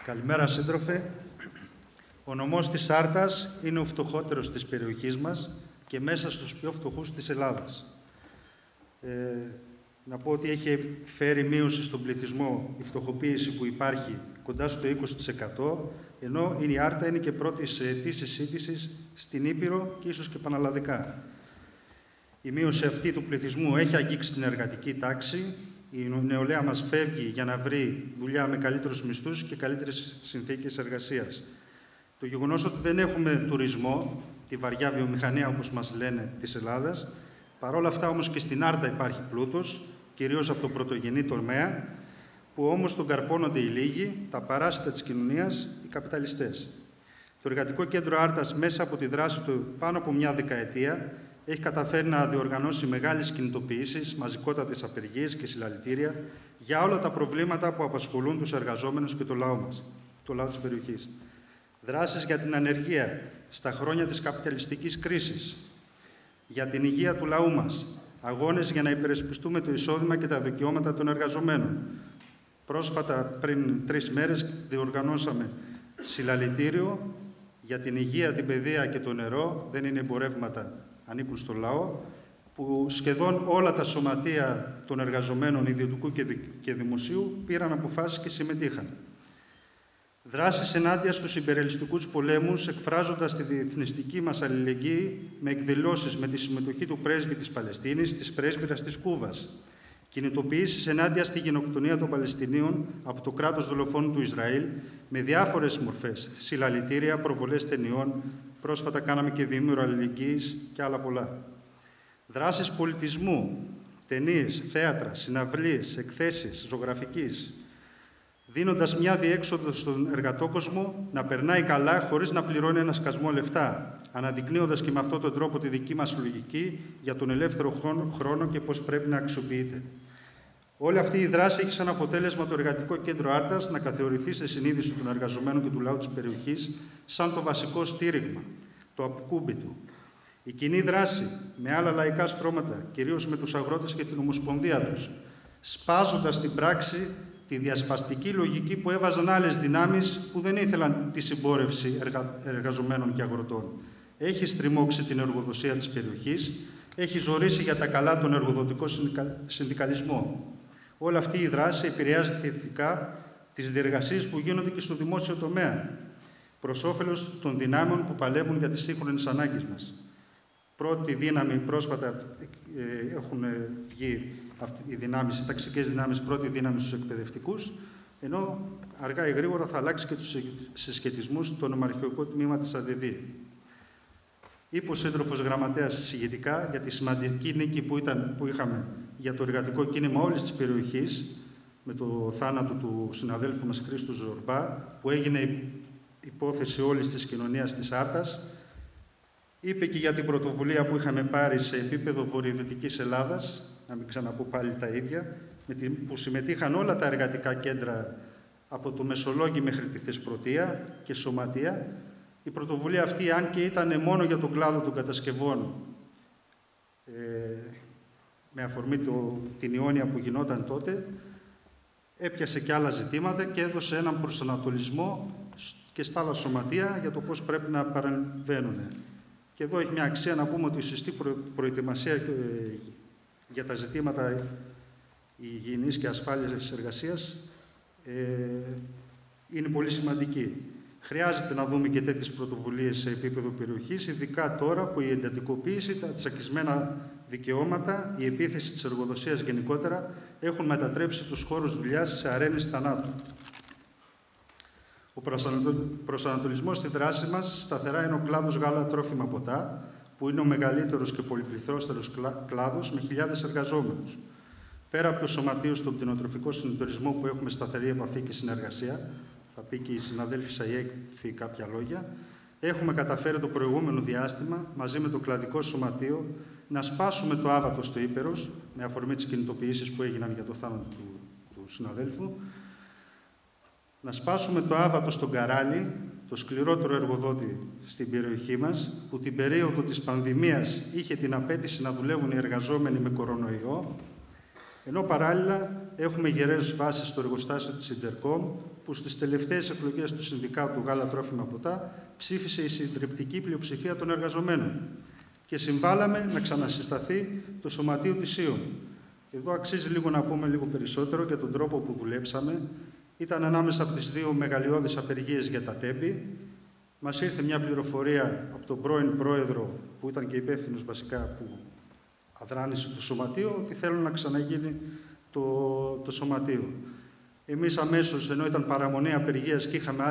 Καλημέρα, σύντροφε. Ο νομός της Άρτας είναι ο φτωχότερος της περιοχής μας και μέσα στους πιο φτωχούς της Ελλάδας. Να πω ότι έχει φέρει μείωση στον πληθυσμό η φτωχοποίηση που υπάρχει κοντά στο 20%, ενώ η Άρτα είναι και πρώτη σε αιτήσεις σύντησης στην Ήπειρο και ίσως και πανελλαδικά. Η μείωση αυτή του πληθυσμού έχει αγγίξει την εργατική τάξη. Η νεολαία μας φεύγει για να βρει δουλειά με καλύτερους μισθούς και καλύτερες συνθήκες εργασίας. Το γεγονός ότι δεν έχουμε τουρισμό, τη βαριά βιομηχανία όπως μας λένε της Ελλάδας, παρόλα αυτά όμως και στην Άρτα υπάρχει πλούτος, κυρίως από το πρωτογενή τομέα, που όμως τον καρπώνονται οι λίγοι, τα παράσιτα της κοινωνίας, οι καπιταλιστές. Το Εργατικό Κέντρο Άρτας, μέσα από τη δράση του πάνω από μια δεκαετία, έχει καταφέρει να διοργανώσει μεγάλες κινητοποιήσεις, μαζικότατες απεργίες και συλλαλητήρια για όλα τα προβλήματα που απασχολούν τους εργαζόμενους και το λαό μας, το λαό της περιοχής. Δράσεις για την ανεργία στα χρόνια της καπιταλιστικής κρίσης, για την υγεία του λαού μας, αγώνες για να υπερασπιστούμε το εισόδημα και τα δικαιώματα των εργαζομένων. Πρόσφατα, πριν 3 μέρες, διοργανώσαμε συλλαλητήριο για την υγεία, την παιδεία και το νερό, δεν είναι εμπορεύματα, ανήκουν στο λαό, που σχεδόν όλα τα σωματεία των εργαζομένων ιδιωτικού και δημοσίου πήραν αποφάσεις και συμμετείχαν. Δράσεις ενάντια στους υπερελιστικούς πολέμους, εκφράζοντας τη διεθνιστική μας αλληλεγγύη με εκδηλώσεις με τη συμμετοχή του πρέσβη της Παλαιστίνης, της πρέσβυρας της Κούβας. Κινητοποιήσεις ενάντια στη γενοκτονία των Παλαιστινίων από το κράτος δολοφόνου του Ισραήλ με διάφορες μορφές, συλλαλητήρια, προβολές ταινιών, πρόσφατα κάναμε και διήμερο αλληλεγγύης και άλλα πολλά. Δράσεις πολιτισμού, ταινίες, θέατρα, συναυλίες, εκθέσεις, ζωγραφικής, δίνοντας μια διέξοδο στον εργατόκοσμο να περνάει καλά χωρίς να πληρώνει ένα σκασμό λεφτά, αναδεικνύοντας και με αυτόν τον τρόπο τη δική μας λογική για τον ελεύθερο χρόνο και πώς πρέπει να αξιοποιείται. Όλη αυτή η δράση έχει σαν αποτέλεσμα το Εργατικό Κέντρο Άρτας να καθεωρηθεί σε συνείδηση των εργαζομένων και του λαού της περιοχής σαν το βασικό στήριγμα, το αποκούμπιτο. Η κοινή δράση με άλλα λαϊκά στρώματα, κυρίως με τους αγρότες και την ομοσπονδία τους, σπάζοντας στην πράξη τη διασπαστική λογική που έβαζαν άλλες δυνάμεις που δεν ήθελαν τη συμπόρευση εργαζομένων και αγροτών. Έχει στριμώξει την εργοδοσία της περιοχής, έχει ζωρίσει για τα καλά τον εργοδοτικό συνδικαλισμό. Όλη αυτή η δράση επηρεάζει θετικά τις διεργασίες που γίνονται και στο δημόσιο τομέα, προς όφελος των δυνάμεων που παλεύουν για τις σύγχρονες ανάγκες μας. Πρώτη δύναμη, πρόσφατα έχουν βγει οι δυνάμεις, οι ταξικές δυνάμεις, πρώτη δύναμη στους εκπαιδευτικούς, ενώ αργά ή γρήγορα θα αλλάξει και τους συσχετισμούς στο νομαρχιακό τμήμα της ΑΔΔ. Είπε ο σύντροφος γραμματέας εισηγητικά για τη σημαντική νίκη που είχαμε για το εργατικό κίνημα όλης της περιοχής, με το θάνατο του συναδέλφου μας Χρήστου Ζορμπά, που έγινε υπόθεση όλης της κοινωνίας της Άρτας. Είπε και για την πρωτοβουλία που είχαμε πάρει σε επίπεδο βορειοδυτικής Ελλάδας, να μην ξαναπώ πάλι τα ίδια, που συμμετείχαν όλα τα εργατικά κέντρα από το Μεσολόγγι μέχρι τη Θεσπρωτεία και Σωματεία. Η πρωτοβουλία αυτή, αν και ήταν μόνο για τον κλάδο των κατασκευών, με αφορμή την Ιόνια που γινόταν τότε, έπιασε και άλλα ζητήματα και έδωσε έναν προσανατολισμό και στα άλλα σωματεία για το πώς πρέπει να παρεμβαίνουν. Και εδώ έχει μια αξία να πούμε ότι η σωστή προετοιμασία για τα ζητήματα υγιεινής και ασφάλειας εργασίας είναι πολύ σημαντική. Χρειάζεται να δούμε και τέτοιες πρωτοβουλίες σε επίπεδο περιοχής, ειδικά τώρα που η εντατικοποίηση, τα τσακισμένα δικαιώματα, η επίθεση της εργοδοσίας γενικότερα έχουν μετατρέψει τους χώρους δουλειάς σε αρένες θανάτου. Ο προσανατολισμός στη δράση μας σταθερά είναι ο κλάδος γάλα τρόφιμα ποτά, που είναι ο μεγαλύτερος και πολυπληθρώστερος κλάδος με χιλιάδες εργαζόμενους. Πέρα από το σωματείο στον κτηνοτροφικό συνεταιρισμό που έχουμε σταθερή επαφή και συνεργασία, θα πει και η συναδέλφη Σαγέφη κάποια λόγια, έχουμε καταφέρει το προηγούμενο διάστημα, μαζί με το κλαδικό σωματείο, να σπάσουμε το άβατο στο Ύπερος, με αφορμή τις κινητοποιήσεις που έγιναν για το θάνατο του συναδέλφου, να σπάσουμε το άβατο στον Καράλι, το σκληρότερο εργοδότη στην περιοχή μας, που την περίοδο της πανδημίας είχε την απέτηση να δουλεύουν οι εργαζόμενοι με κορονοϊό, ενώ παράλληλα έχουμε γερές βάσεις στο εργοστάσιο της Ιντερκόμ, που στις τελευταίες εκλογές του Συνδικάτου Γάλα Τρόφιμα Ποτά ψήφισε η συντριπτική πλειοψηφία των εργαζομένων και συμβάλαμε να ξανασυσταθεί το Σωματείο της ΣΥΟΝ. Εδώ αξίζει λίγο να πούμε λίγο περισσότερο για τον τρόπο που δουλέψαμε. Ήταν ανάμεσα από τις δύο μεγαλειώδεις απεργίες για τα τέμπη. Μας ήρθε μια πληροφορία από τον πρώην πρόεδρο, που ήταν και υπεύθυνος βασικά που αδράνησε το Σωματείο, ότι θέλουν να ξαναγίνει το Σωματείο. Εμείς αμέσως, ενώ ήταν παραμονή απεργίας και είχαμε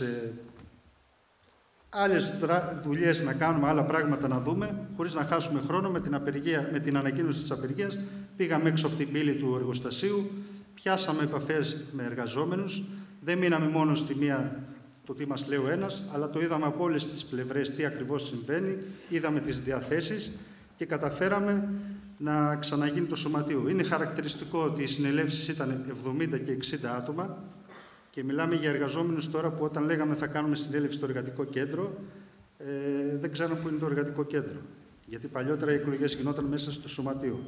άλλες δουλειές να κάνουμε, άλλα πράγματα να δούμε, χωρίς να χάσουμε χρόνο με την ανακοίνωση της απεργίας, πήγαμε έξω από την πύλη του εργοστασίου, πιάσαμε επαφές με εργαζόμενους, δεν μείναμε μόνο στη μία το τι μας λέει ο ένας, αλλά το είδαμε από όλες τις πλευρές τι ακριβώς συμβαίνει, είδαμε τις διαθέσεις και καταφέραμε να ξαναγίνει το Σωματείο. Είναι χαρακτηριστικό ότι οι συνελεύσεις ήταν 70 και 60 άτομα και μιλάμε για εργαζόμενους τώρα που όταν λέγαμε θα κάνουμε συνέλευση στο εργατικό κέντρο, δεν ξέραμε πού είναι το εργατικό κέντρο. Γιατί παλιότερα οι εκλογές γινόταν μέσα στο Σωματείο.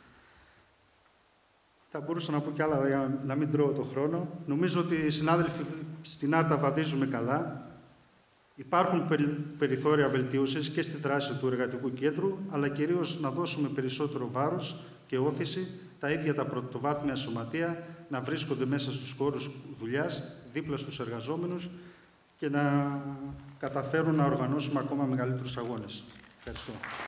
Θα μπορούσα να πω κι άλλα για να μην τρώω το χρόνο. Νομίζω ότι οι συνάδελφοι στην Άρτα βαδίζουμε καλά. Υπάρχουν περιθώρια βελτίωσης και στη δράση του εργατικού κέντρου, αλλά κυρίως να δώσουμε περισσότερο βάρος και όθηση τα ίδια τα πρωτοβάθμια σωματεία να βρίσκονται μέσα στους χώρους δουλειάς, δίπλα στους εργαζόμενους και να καταφέρουν να οργανώσουμε ακόμα μεγαλύτερους αγώνες. Ευχαριστώ.